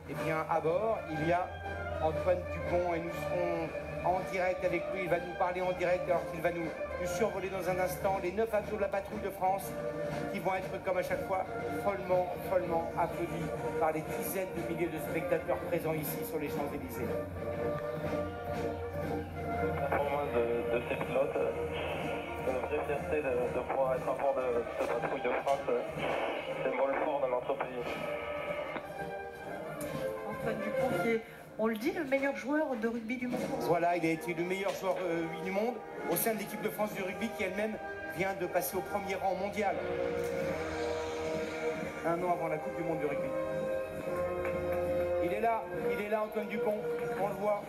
Eh bien, à bord, il y a Antoine Dupont et nous serons en direct avec lui. Il va nous parler en direct alors qu'il va nous survoler dans un instant les 9 avions de la patrouille de France qui vont être, comme à chaque fois, follement applaudis par les dizaines de milliers de spectateurs présents ici sur les Champs-Élysées. La performance de ces pilotes, c'est une vraie fierté de pouvoir être à bord de cette patrouille de France, symbole fort de notre pays. Antoine Dupont qui est, on le dit, le meilleur joueur de rugby du monde. Voilà, il a été le meilleur joueur du monde au sein de l'équipe de France du rugby qui elle-même vient de passer au premier rang mondial. Un an avant la Coupe du monde du rugby. Il est là Antoine Dupont, on le voit.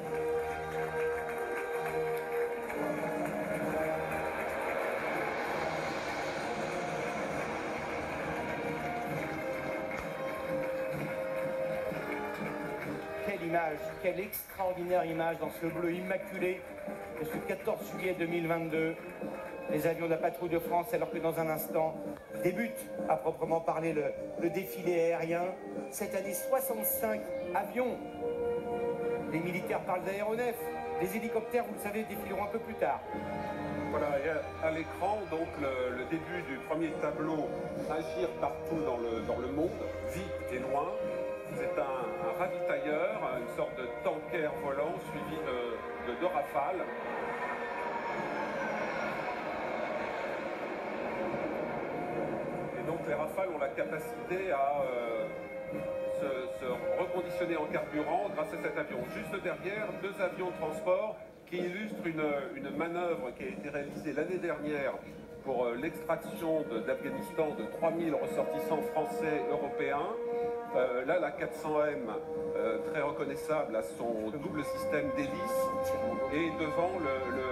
Quelle image, quelle extraordinaire image dans ce bleu immaculé de ce 14 juillet 2022. Les avions de la patrouille de France, alors que dans un instant débute à proprement parler le défilé aérien. Cette année, 65 avions. Les militaires parlent d'aéronefs. Les hélicoptères, vous le savez, défileront un peu plus tard. Voilà, et à l'écran, donc le début du premier tableau, agir partout dans le monde, vite et loin. C'est un ravitailleur, une sorte de tanker volant suivi de 2 rafales. Et donc les rafales ont la capacité à se reconditionner en carburant grâce à cet avion. Juste derrière, 2 avions de transport qui illustrent une manœuvre qui a été réalisée l'année dernière pour l'extraction d'Afghanistan de 3000 ressortissants français européens. Là, la 400M, très reconnaissable, a son double système d'hélice, et devant le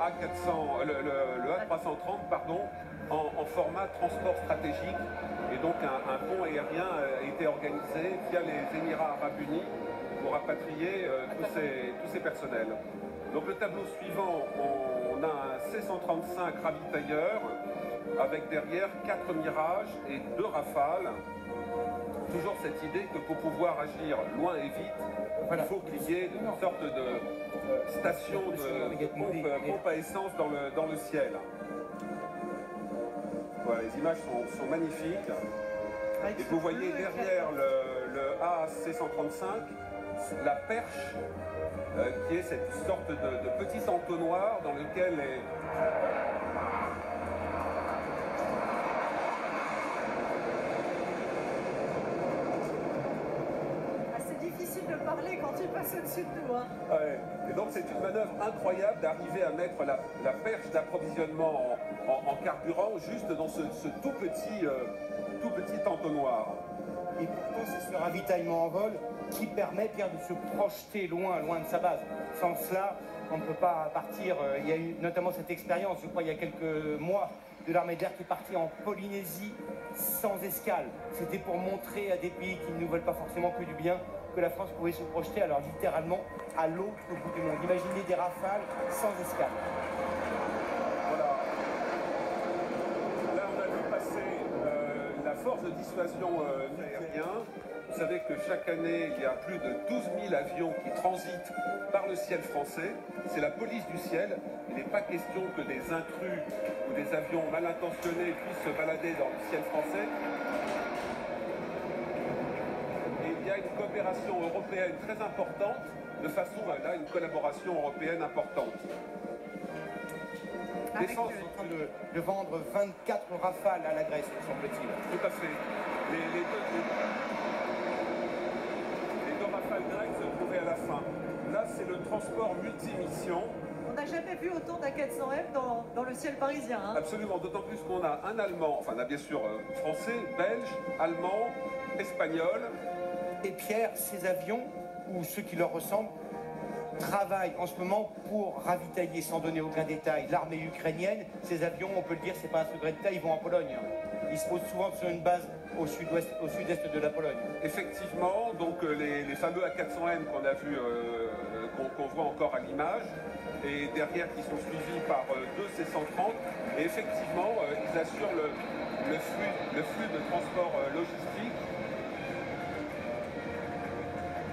A330, pardon, en format transport stratégique. Et donc un pont aérien a été organisé via les Émirats Arabes Unis pour rapatrier tous ces personnels. Donc le tableau suivant, on a un C-135 ravitailleur avec derrière 4 Mirages et 2 Rafales. Toujours cette idée que pour pouvoir agir loin et vite, il faut qu'il y ait une sorte de station de pompe à essence dans le ciel. Voilà, les images sont magnifiques. Et vous voyez derrière le AC-135 la perche qui est cette sorte de petit entonnoir dans lequel C'est difficile de parler quand tu passes au-dessus de nous. Hein. Ouais. Et donc c'est une manœuvre incroyable d'arriver à mettre la perche d'approvisionnement en carburant juste dans ce tout petit entonnoir. Et pourtant, c'est ce ravitaillement en vol qui permet bien de se projeter loin de sa base. Sans cela, on ne peut pas partir. Il y a eu notamment cette expérience, je crois, il y a quelques mois, de l'armée d'air qui est partie en Polynésie sans escale. C'était pour montrer à des pays qui ne nous veulent pas forcément que du bien que la France pouvait se projeter, alors littéralement, à l'autre bout du monde. Imaginez des rafales sans escale. Voilà. Là, on a vu passer la force de dissuasion aérienne. Vous savez que chaque année, il y a plus de 12 000 avions qui transitent par le ciel français. C'est la police du ciel. Il n'est pas question que des intrus ou des avions mal intentionnés puissent se balader dans le ciel français. Et il y a une coopération européenne très importante, de façon à là, une collaboration européenne importante. L'essence est en train de vendre 24 rafales à la Grèce, semble-t-il. Tout à fait. Les deux rafales grecques se trouvaient à la fin. Là, c'est le transport multimission. On n'a jamais vu autant d'A400M dans le ciel parisien. Hein. Absolument, d'autant plus qu'on a un Allemand, enfin on a bien sûr français, belge, allemand, espagnol. Et Pierre, ces avions, ou ceux qui leur ressemblent, travaillent en ce moment pour ravitailler, sans donner aucun détail, l'armée ukrainienne. Ces avions, on peut le dire, c'est pas un secret d'État, ils vont en Pologne. Ils se posent souvent sur une base au sud-est de la Pologne. Effectivement, donc les fameux A400M qu'on a vu, qu'on voit encore à l'image, et derrière qui sont suivis par 2 C-130, et effectivement, ils assurent le flux de transport logistique.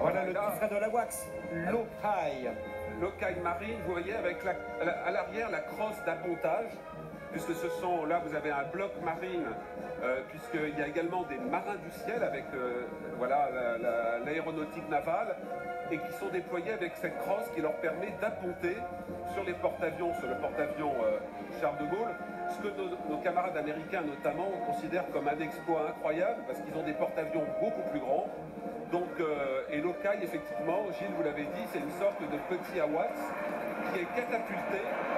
Voilà le petit frère de la wax, l'Okai. L'Okai Marine, vous voyez, avec à l'arrière la crosse d'appontage, puisque ce sont, là vous avez un bloc marine, puisqu'il y a également des marins du ciel avec voilà, l'aéronautique navale, et qui sont déployés avec cette crosse qui leur permet d'apponter sur les porte-avions, sur le porte-avions Charles de Gaulle, ce que nos camarades américains notamment considèrent comme un exploit incroyable, parce qu'ils ont des porte-avions beaucoup plus grands. Donc, et l'Okai, effectivement, Gilles, vous l'avez dit, c'est une sorte de petit AWACS qui est catapulté.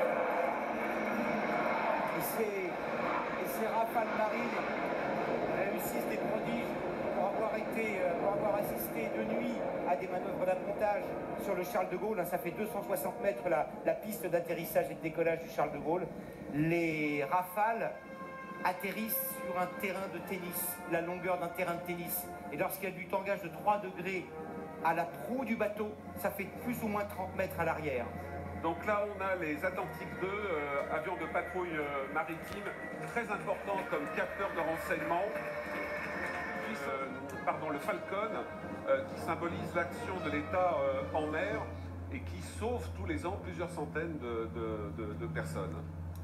Et ces rafales marines réussissent des prodiges pour avoir assisté de nuit à des manœuvres d'appontage sur le Charles de Gaulle. Ça fait 260 mètres la piste d'atterrissage et de décollage du Charles de Gaulle. Les rafales atterrissent sur un terrain de tennis, la longueur d'un terrain de tennis. Et lorsqu'il y a du tangage de 3 degrés à la proue du bateau, ça fait plus ou moins 30 mètres à l'arrière. Donc là, on a les Atlantique 2, avions de patrouille maritime, très importants comme capteurs de renseignement. Puis, pardon, le Falcon, qui symbolise l'action de l'État en mer et qui sauve tous les ans plusieurs centaines de personnes.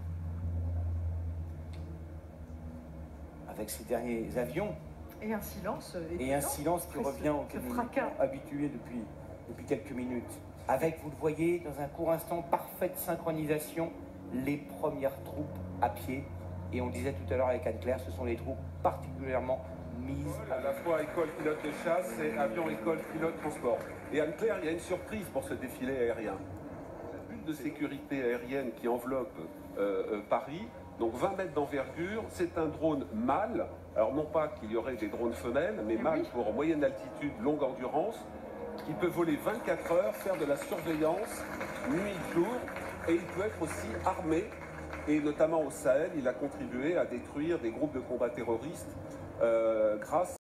Avec ces derniers avions. Et un silence. Et un silence qui revient auquel nous sommes habitués depuis quelques minutes. Avec, vous le voyez, dans un court instant, parfaite synchronisation, les premières troupes à pied. Et on disait tout à l'heure avec Anne-Claire, ce sont les troupes particulièrement mises. À la fois école pilote de chasse et avion école pilote transport. Et Anne-Claire, il y a une surprise pour ce défilé aérien. La bulle de sécurité aérienne qui enveloppe Paris, donc 20 mètres d'envergure, c'est un drone mâle. Alors non pas qu'il y aurait des drones femelles, mais mâle pour moyenne altitude, longue endurance, qui peut voler 24 heures, faire de la surveillance, nuit, jour, et il peut être aussi armé. Et notamment au Sahel, il a contribué à détruire des groupes de combat terroristes grâce